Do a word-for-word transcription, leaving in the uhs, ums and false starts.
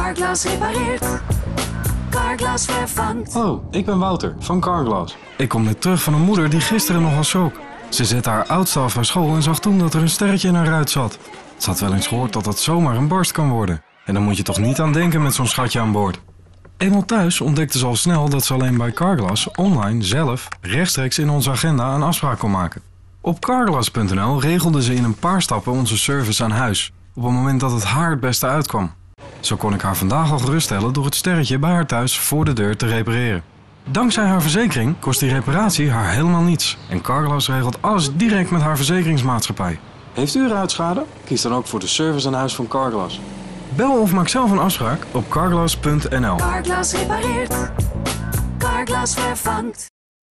Carglass repareert. Carglass vervangt. Oh, ik ben Wouter van Carglass. Ik kom net terug van een moeder die gisteren nogal schrok. Ze zette haar oudste af van school en zag toen dat er een sterretje in haar ruit zat. Ze had wel eens gehoord dat dat zomaar een barst kan worden. En daar moet je toch niet aan denken met zo'n schatje aan boord. Eenmaal thuis ontdekte ze al snel dat ze alleen bij Carglass online zelf rechtstreeks in onze agenda een afspraak kon maken. Op carglass punt n l regelde ze in een paar stappen onze service aan huis, op het moment dat het haar het beste uitkwam. Zo kon ik haar vandaag al geruststellen door het sterretje bij haar thuis voor de deur te repareren. Dankzij haar verzekering kost die reparatie haar helemaal niets. En Carglass regelt alles direct met haar verzekeringsmaatschappij. Heeft u ruitschade? Kies dan ook voor de service aan huis van Carglass. Bel of maak zelf een afspraak op carglass punt n l. Carglass repareert. Carglass vervangt.